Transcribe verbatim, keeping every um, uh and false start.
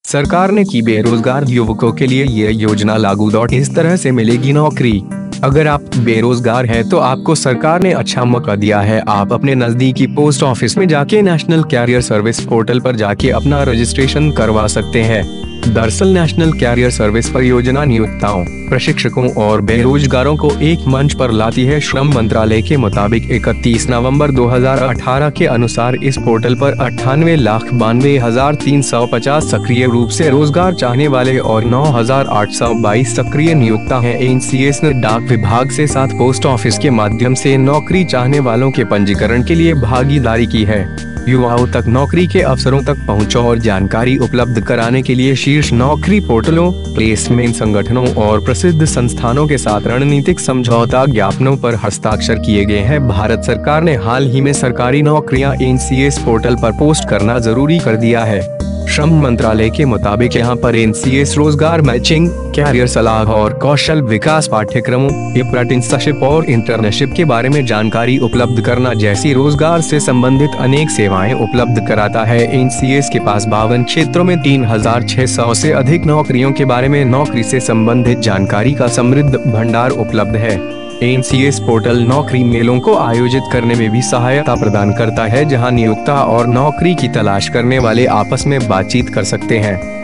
सरकार ने की बेरोजगार युवकों के लिए ये योजना लागू। डॉट इस तरह से मिलेगी नौकरी। अगर आप बेरोजगार हैं तो आपको सरकार ने अच्छा मौका दिया है। आप अपने नजदीकी पोस्ट ऑफिस में जाके नेशनल कैरियर सर्विस पोर्टल पर जाके अपना रजिस्ट्रेशन करवा सकते हैं। दरअसल नेशनल कैरियर सर्विस परियोजना नियोक्ताओं, प्रशिक्षकों और बेरोजगारों को एक मंच पर लाती है। श्रम मंत्रालय के मुताबिक इकतीस नवंबर दो हज़ार अठारह के अनुसार इस पोर्टल पर अट्ठानवे लाख बानवे हजार तीन सौ पचास सक्रिय रूप से रोजगार चाहने वाले और नौ हजार आठ सौ बाईस सक्रिय नियोक्ता हैं। एन सी एस ने डाक विभाग से साथ पोस्ट ऑफिस के माध्यम से नौकरी चाहने वालों के पंजीकरण के लिए भागीदारी की है। युवाओं तक नौकरी के अवसरों तक पहुंच और जानकारी उपलब्ध कराने के लिए शीर्ष नौकरी पोर्टलों, प्लेसमेंट संगठनों और प्रसिद्ध संस्थानों के साथ रणनीतिक समझौता ज्ञापनों पर हस्ताक्षर किए गए हैं। भारत सरकार ने हाल ही में सरकारी नौकरियां एन सी एस पोर्टल पर पोस्ट करना जरूरी कर दिया है। श्रम मंत्रालय के मुताबिक यहाँ पर एन सी एस रोजगार मैचिंग, कैरियर सलाह और कौशल विकास पाठ्यक्रमों, अप्रेंटिसशिप और इंटर्नशिप के बारे में जानकारी उपलब्ध करना जैसी रोजगार से संबंधित अनेक सेवाएं उपलब्ध कराता है। एन सी एस के पास बावन क्षेत्रों में तीन हजार छह सौ से अधिक नौकरियों के बारे में नौकरी से संबंधित जानकारी का समृद्ध भंडार उपलब्ध है। एन सी एस पोर्टल नौकरी मेलों को आयोजित करने में भी सहायता प्रदान करता है, जहां नियोक्ता और नौकरी की तलाश करने वाले आपस में बातचीत कर सकते हैं।